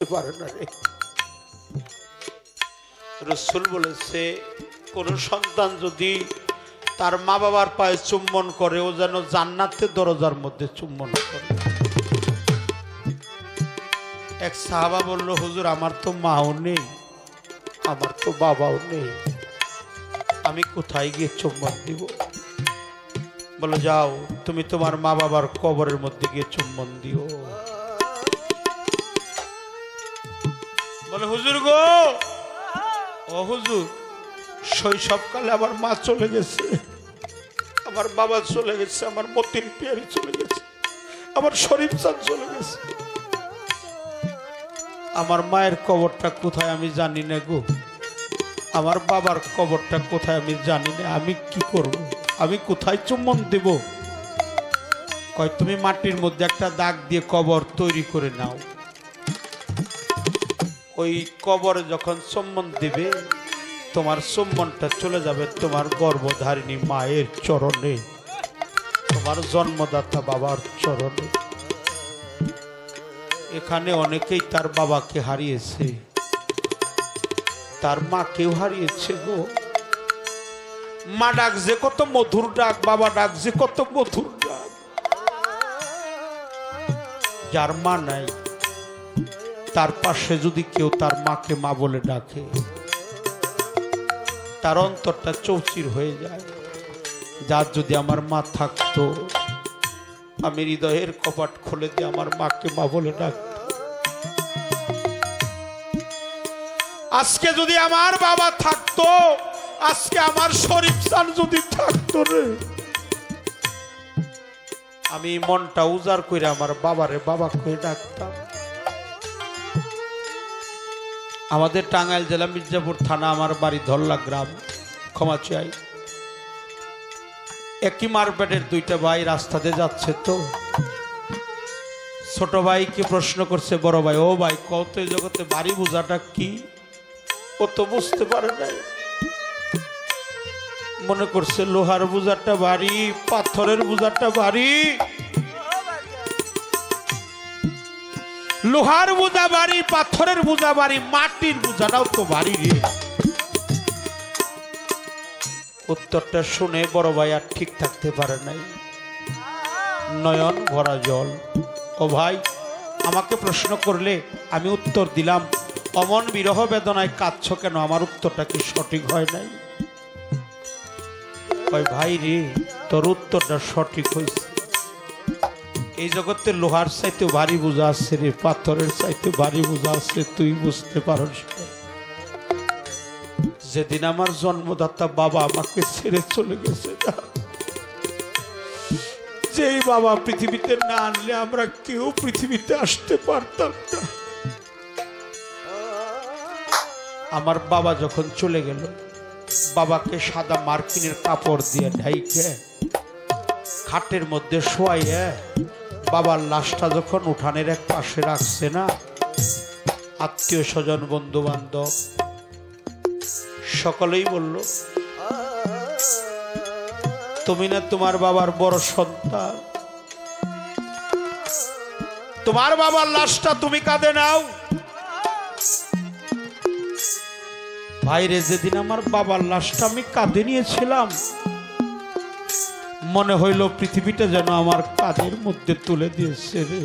পারে না রে। রাসূল বলেছে কোন সন্তান যদি তার মা বাবার পায়ে চুম্বন করে ও যেন জান্নাতের দরজার মধ্যে চুম্বন করে। এক সাহাবা বলল, হুজুর আমার তো মাও নেই, আমার তো বাবাও নেই, আমি কোথায় গিয়ে চুম্বন দিব? বলে যাও তুমি তোমার মা বাবার কবরের মধ্যে গিয়ে চুম্বন দিও। বলে হুজুর গো, ও হুজুর শৈশবকালে আমার মা চলে গেছে, আমার বাবা চলে গেছে, আমার মতিন পিয়ারি চলে গেছে, আমার শরীফ চাঁদ চলে গেছে, আমার মায়ের কবরটা কোথায় আমি জানি না গো, আমার বাবার কবরটা কোথায় আমি জানি না, আমি কি করব, আমি কোথায় চুম্বন দেব? কয় তুমি মাটির মধ্যে একটা দাগ দিয়ে কবর তৈরি করে নাও, ওই কবরে যখন চুম্বন দিবে তোমার চুম্বনটা চলে যাবে তোমার গর্ভধারিণী মায়ের চরণে, তোমার জন্মদাতা বাবার চরণে। এখানে অনেকেই তার বাবাকে হারিয়েছে, তার মাকেও হারিয়েছে গো। মা ডাক যে কত মধুর ডাক, বাবা ডাক যে কত মধুর ডাক। যার মা নাই তার পাশে যদি কেউ তার মাকে মা বলে ডাকে তার অন্তরটা চৌচির হয়ে যায়। যার যদি আমার মা থাকতো আমি হৃদয়ের কপাট খুলে দিয়ে আমার মাকে মা বলে ডাকতাম। আজকে যদি আমার বাবা থাকতো, আজকে আমার শরীফ চাঁদ যদি থাকতো রে, আমি মনটা উজাড় করে আমার বাবারে বাবা কয়ে ডাকতাম। আমাদের টাঙ্গাইল জেলা মির্জাপুর থানা, আমার বাড়ি ধল্লা গ্রাম, ক্ষমা চাই। একই মারপেটের দুইটা ভাই রাস্তাতে যাচ্ছে, তো ছোট ভাইকে প্রশ্ন করছে বড় ভাই, ও ভাই কত এই জগতে বাড়ি বোঝাটা কি? ও তো বুঝতে পারে নাই, মনে করছে লোহার বোঝাটা ভারী, পাথরের বোঝাটা ভারী। লোহার বোঝা ভারী, পাথরের বোঝা ভারী, মাটির বোঝাটাও তো ভারী রে। উত্তরটা শুনে বড় ভাই আর ঠিক থাকতে পারে নাই, নয়ন ভরা জল। ও ভাই আমাকে প্রশ্ন করলে আমি উত্তর দিলাম, অমন বিরহ বেদনায় কাঁদছ কেন? আমার উত্তরটা কি সঠিক হয় নাই? কয় ভাই রে তোর উত্তরটা সঠিক হয়েছে, এই জগতে লোহার চাইতে ভারী বোঝা আছে রে, পাথরের চাইতে ভারী বোঝা আছে, তুই বুঝতে পারস। যেদিন আমার জন্মদাতা বাবা আমাকে ছেড়ে চলে গেছে, যেই বাবা পৃথিবীতে না আনলে আমরা কেউ পৃথিবীতে আসতে পারতাম না। আমার বাবা যখন চলে গেল, বাবাকে সাদা মার্কিনের কাপড় দিয়ে ঢাইকে খাটের মধ্যে শোয়াইয়ে বাবার লাশটা যখন উঠানের এক পাশে রাখছে না, আত্মীয় স্বজন বন্ধু বান্ধব সকলেই বলল, তুমি না তোমার বাবার বড় সন্তান, তোমার বাবার লাশটা তুমি কাঁধে নাও। ভাইরে যেদিন আমার বাবার লাশটা আমি কাঁধে নিয়েছিলাম, মনে হইল পৃথিবীটা যেন আমার কাঁধের মধ্যে তুলে দিয়েছে রে।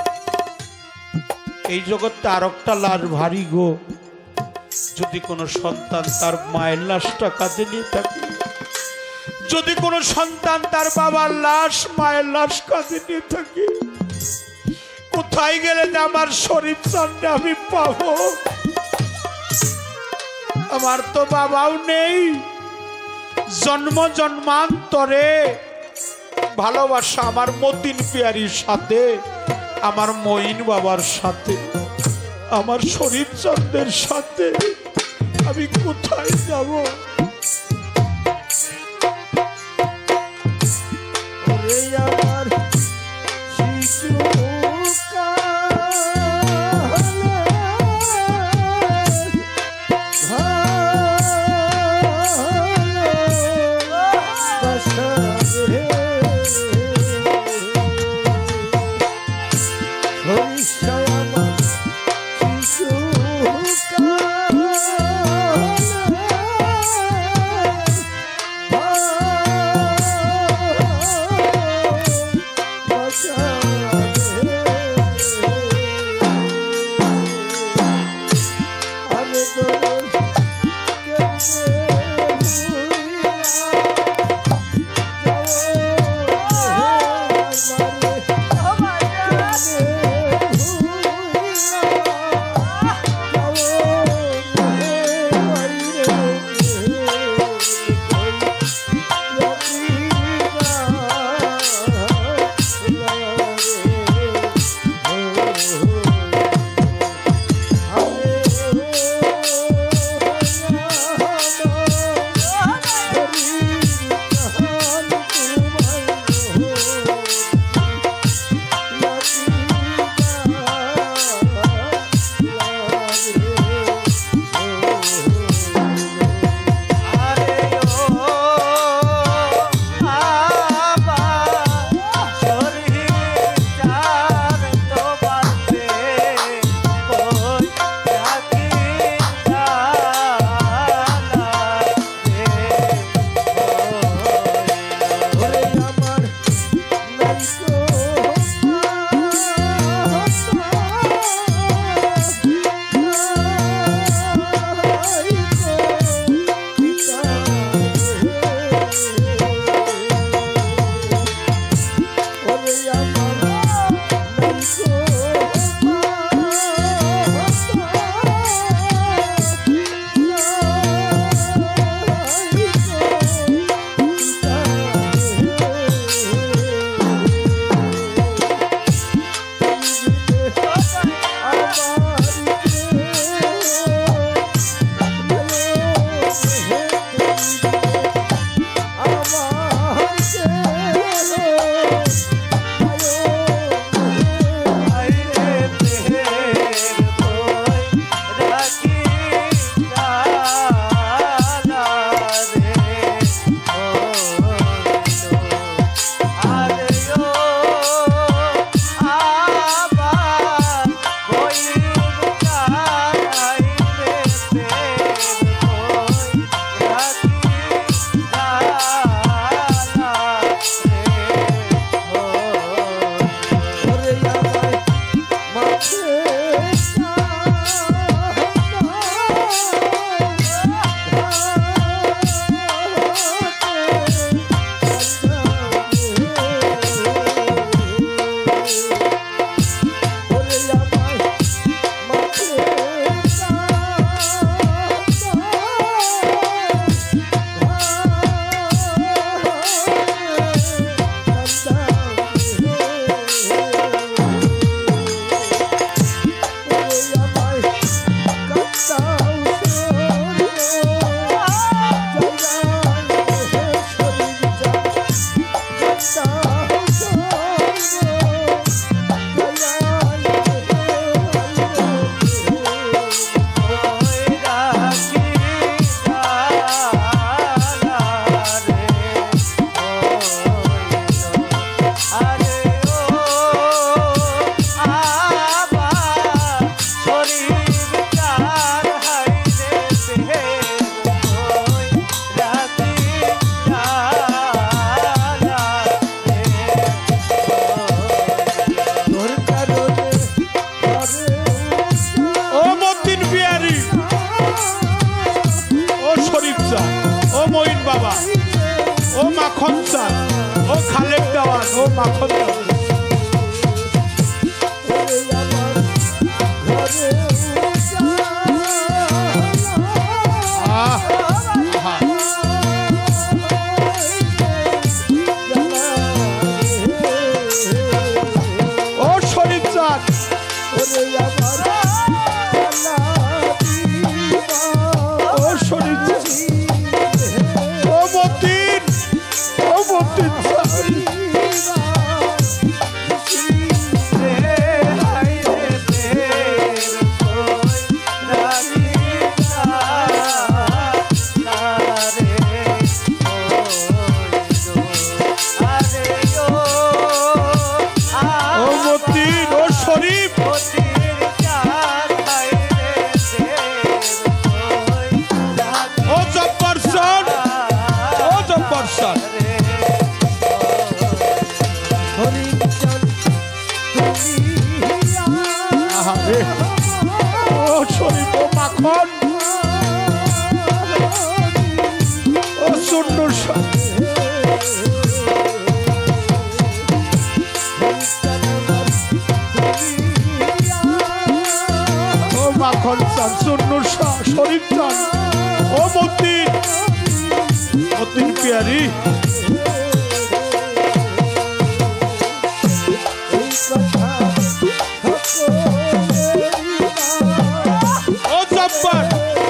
এই জগতে আর একটা লাশ ভারী গো। যদি কোনো সন্তান তার মায়ের লাশটা কাঁধে নিয়ে থাকে, যদি কোনো সন্তান তার বাবার লাশ মায়ের লাশ কাঁধে নিয়ে থাকে, কোথায় গেলে যে আমার শরীফ চাঁদটা আমি পাবো? আমার তো বাবাও নেই, জন্ম জন্মান্তরে ভালোবাসা আমার মতিন পিয়ারির সাথে, আমার মঈন বাবার সাথে, আমার শরীফ চাঁদের সাথে আমি কোথায় যাব? আমার শিশু মাখন ও শরীফ চাঁদ ও শরীফ ও মতিন শরীফ চাঁদ ও মতিন পিয়ারি ও জব্বার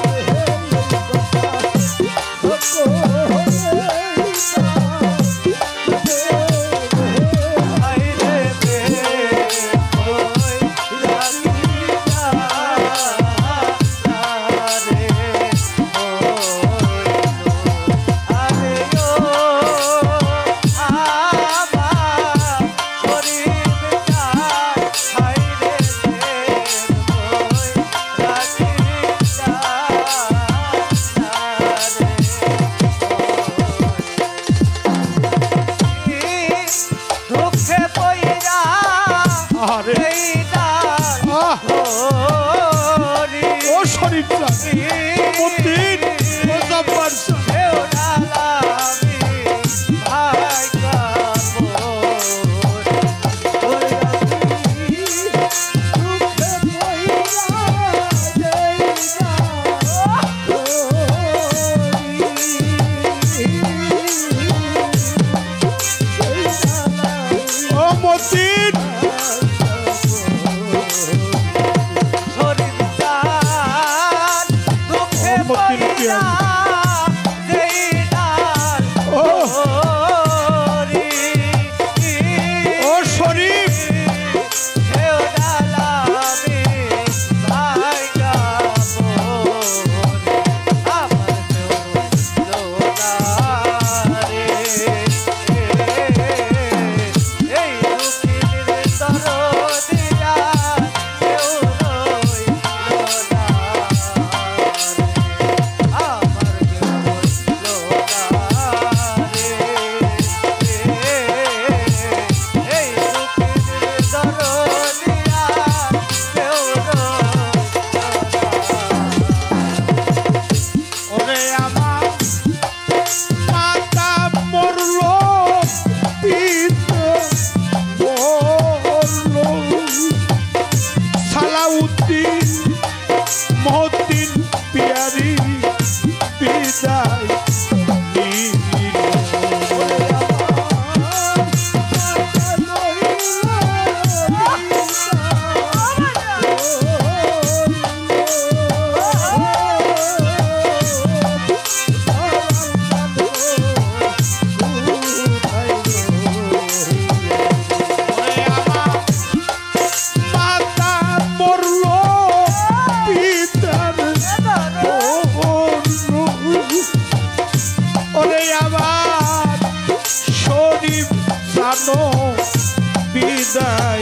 বিদায়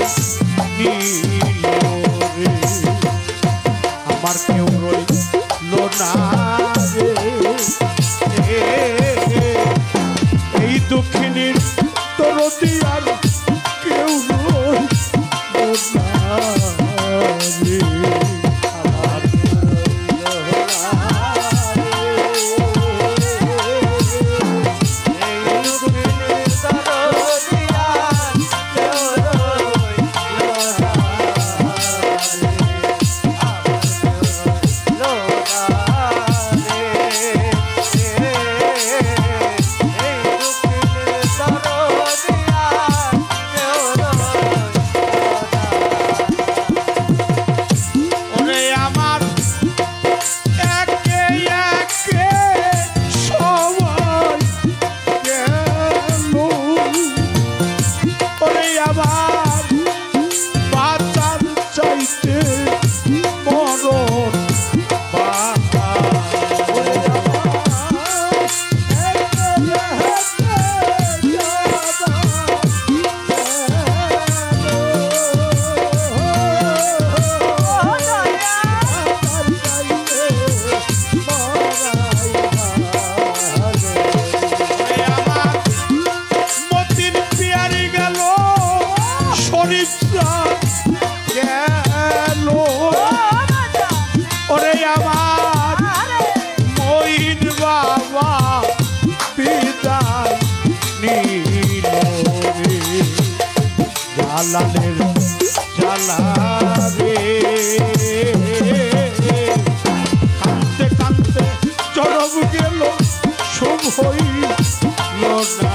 নিল রে আমার কেউ রইল না রে এই দক্ষিণের তরতি আর কেউ রইল না রে আমার না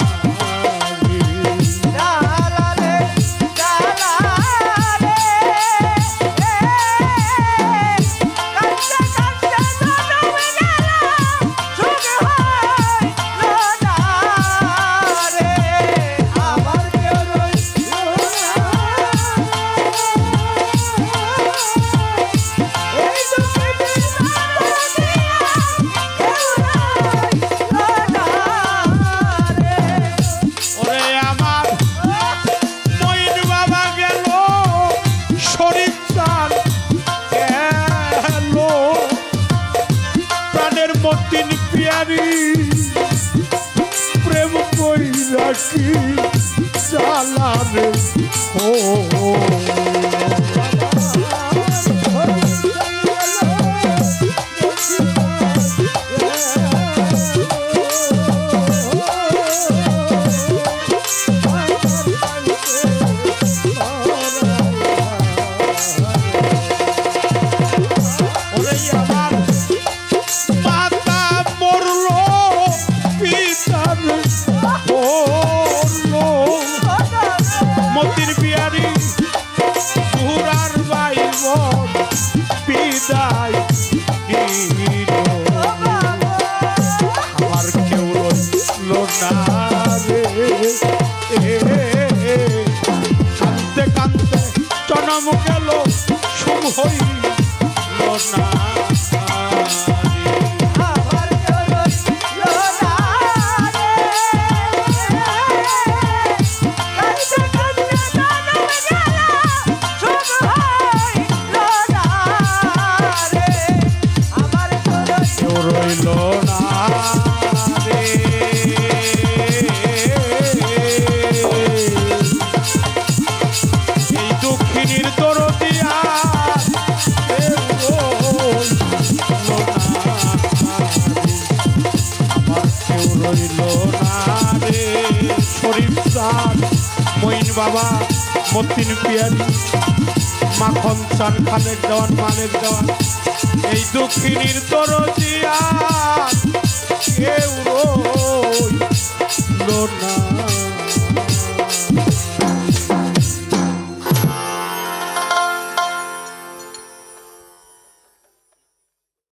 প্রেম কই রাখি চালারে ও কাঁদতে কাঁদতে জনম গেল শুভ হইল না রইল না এই দক্ষিণীর দরদিয়া আমার কেউ রইল না রে শরীফ চাঁদ মঈন বাবা মতিন পিয়ারি মাখন চান খালেক দেওয়ান মালেক দেওয়ান এই দক্ষিণীর দরদিয়া